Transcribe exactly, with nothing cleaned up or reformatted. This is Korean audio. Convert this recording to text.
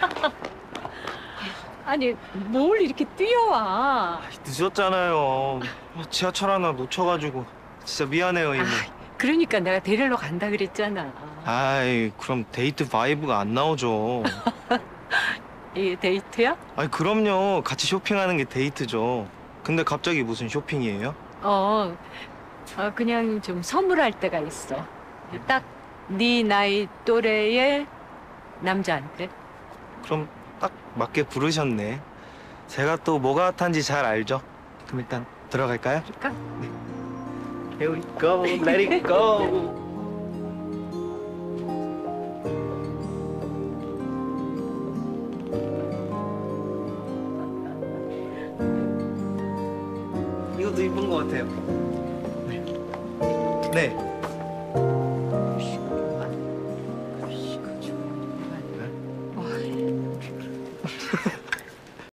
아니, 뭘 이렇게 뛰어와. 늦었잖아요. 지하철 하나 놓쳐가지고 진짜 미안해요, 이모. 아, 그러니까 내가 데리러 간다 그랬잖아. 아이, 그럼 데이트 바이브가 안 나오죠. 이게 데이트야? 아이, 그럼요. 같이 쇼핑하는 게 데이트죠. 근데 갑자기 무슨 쇼핑이에요? 어, 어, 그냥 좀 선물할 때가 있어. 딱 네 나이 또래의 남자한테. 그럼 딱 맞게 부르셨네. 제가 또 뭐가 핫한지 잘 알죠? 그럼 일단 들어갈까요? 그럴까? Here we go, let it go. 이것도 이쁜 것 같아요. 네. 네.